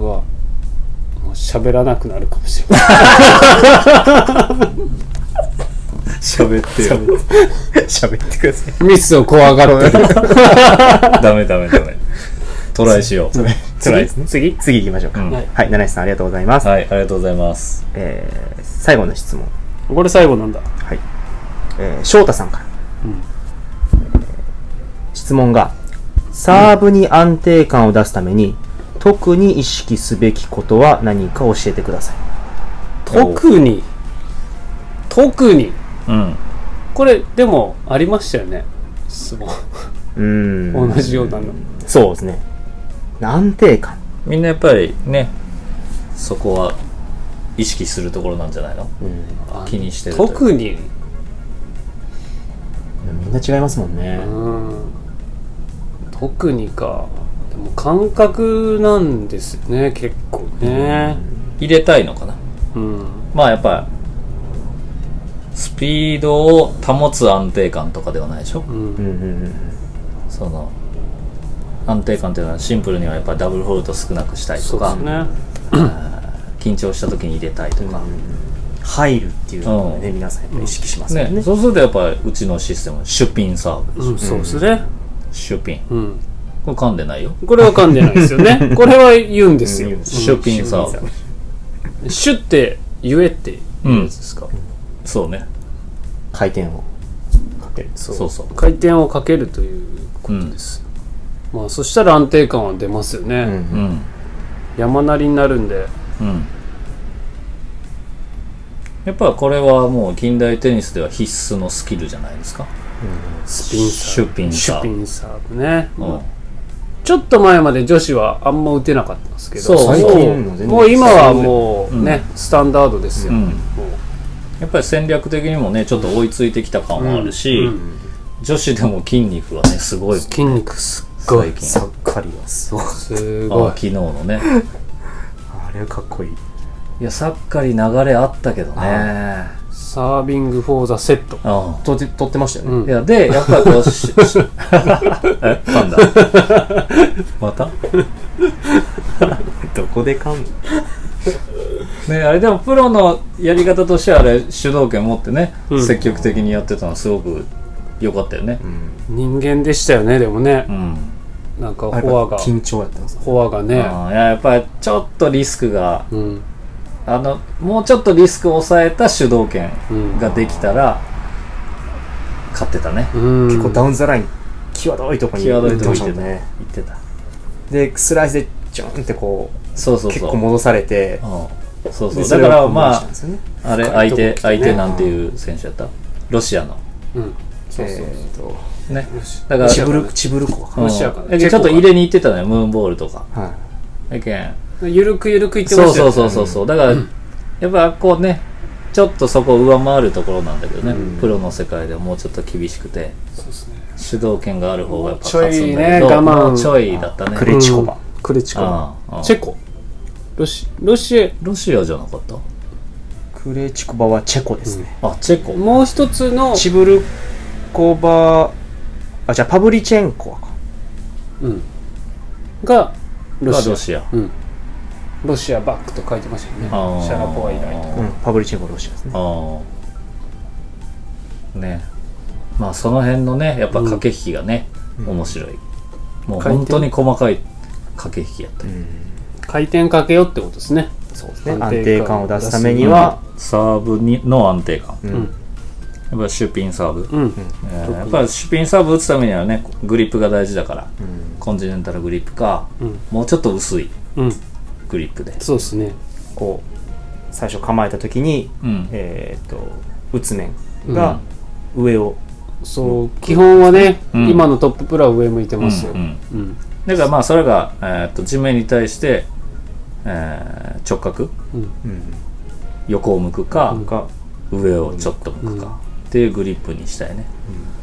僕はもう喋らなくなるかもしれない。 喋ってよ。喋ってください。 ミスを怖がってる。 ダメ。トライしよう。 トライですね。次行きましょうか。はい、七石さんありがとうございます。 はい、ありがとうございます。 最後の質問。 これ最後なんだ。 はい。翔太さんから。質問が、サーブに安定感を出すために、特に意識すべきことは何か教えてください。 特に。 うん。 これ、でも、ありましたよね。質問。同じようなの。 そうですね。安定感。 みんなやっぱりね、そこは意識するところなんじゃないの？気にしてる。 特に。 みんな違いますもんね。 特にか。でも感覚なんですね、結構ね。 入れたいのかな。まあやっぱスピードを保つ安定感とかではないでしょ。その安定感っていうのはシンプルにはやっぱダブルフォールト少なくしたいとか、緊張した時に入れたいとか、 入るっていうのをね、皆さんやっぱ意識しますよね。 そうするとやっぱりうちのシステムシュピンサーブでしょ。 そうですね。 シュピン。これ噛んでないよ。 これは噛んでないですよね。これは言うんですよ。 シュピンサーブ。シュって言えって言うやつですか。 そうね。 回転をかける。 そう。 回転をかけるということです。まあそしたら安定感は出ますよね。山なりになるんで。 やっぱこれはもう近代テニスでは必須のスキルじゃないですか。 スピンサーブ。 シュピンサーブね。ちょっと前まで女子はあんま打てなかったんですけど、もう今はもうね、スタンダードですよ。 やっぱり戦略的にもねちょっと追いついてきた感もあるし、女子でも筋肉はねすごい。 筋肉すっごい。 サッカリはすごい。 すごい。 昨日のね。 あれはかっこいい。 いやサッカリ流れあったけどね。 サービングフォーザセット。 取ってましたよね。 いやでやっぱりこう噛んだ。また？ どこで噛んだ？ ね、あれでもプロのやり方としてはあれ主導権持ってね、積極的にやってたのはすごく良かったよね。 人間でしたよね。でもね、なんかフォアが緊張やったんです。 フォアがね、 やっぱりちょっとリスクが、もうちょっとリスクを抑えた主導権ができたら勝ってたね。 結構ダウンザライン際どいとこに行ってましたね。 行ってた。 でスライスでジョンってこう結構戻されて。 だからまああれ相手なんていう選手やった？ロシアの。ね。だからチブルコ。 ロシアかな。 ちょっと入れに行ってたのよ、ムーンボールとか。 ゆるくいってましたよね。 そう。だからやっぱこうね、ちょっとそこを上回るところなんだけどね。プロの世界ではもうちょっと厳しくて、主導権がある方がやっぱ勝つんだけど、もうちょいだったね。 クレチコバ。 チェコ。ロシアじゃなかった？ クレチコバはチェコですね。 チェコ。 もう一つのチブルコバ、じゃあパブリチェンコか。 がロシア。 ロシアバックと書いてましたよね。シャラポワ以来とか。 パブリチェンコロシアですね。 ね。まあその辺のね、やっぱ駆け引きがね、面白い。もう本当に細かい駆け引きやった。 回転かけよってことですね。 そうですね。安定感を出すためにはサーブの安定感。やっぱシュピンサーブ。やっぱりシュピンサーブ打つためにはね、グリップが大事だから、コンチネンタルグリップか、もうちょっと薄いグリップで。 そうですね。 こう最初構えた時に打つ面が上を。 そう基本はね、今のトッププロは上向いてますよ。 だからまあそれが地面に対して直角、横を向くか、上をちょっと向くかっていうグリップにしたいね。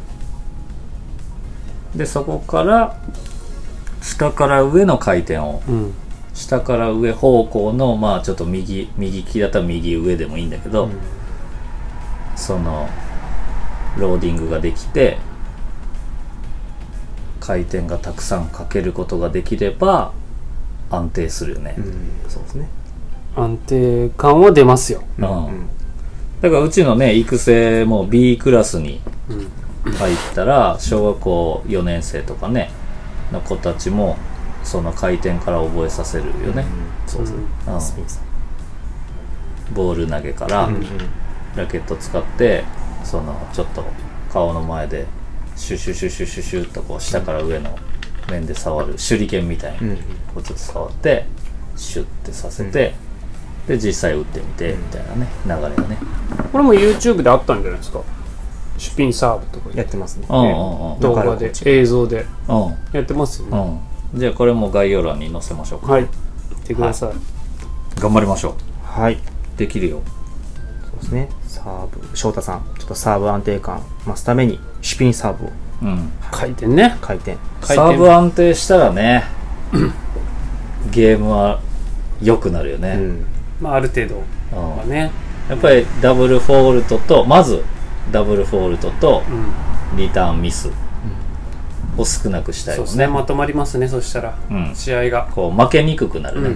でそこから下から上の回転を、下から上方向のまあちょっと右利きだったら右上でもいいんだけど、そのローディングができて回転がたくさんかけることができれば安定するよね。 そうですね。 安定感は出ますよ。 だからうちのね、育成も B クラスに入ったら、小学校4年生とかね、の子たちも、その回転から覚えさせるよね。 そうですね。スピンさん。 ボール投げから、ラケット使って、その、ちょっと顔の前で、シュシュシュシュシュシュッとこう下から上の面で触る手裏剣みたいにこうちょっと触ってシュッてさせて、で実際打ってみてみたいなね流れがね。 これも YouTube であったんじゃないですか。スピンサーブとかやってますね。 動画で映像でやってますよね。 じゃあこれも概要欄に載せましょうか。 はい、見てください。 頑張りましょう。 はい、 できるよ。 そうですね。サーブ、翔太さん、ちょっとサーブ安定感増すためにスピンサーブを、 回転ね。 回転。 サーブ安定したらね、ゲームは良くなるよね。 まあある程度はね。 やっぱりダブルフォールトとまずダブルフォールトとリターンミスを少なくしたいよね。 そうですね。まとまりますね。そしたら試合がこう負けにくくなるね。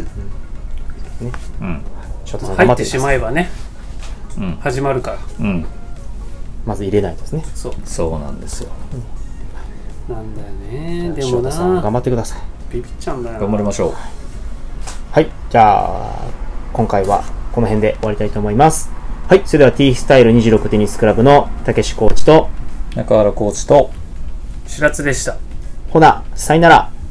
入ってしまえばね。始まるから。 まず入れないとですね。 そうなんですよ。 なんだよね。でも翔太さん頑張ってください。 ビビっちゃうんだよ。 頑張りましょう。 はい、じゃあ今回はこの辺で終わりたいと思います。はい、それでは T スタイル26テニスクラブのたけしコーチと中原コーチと白津でした。 ほな、さよなら。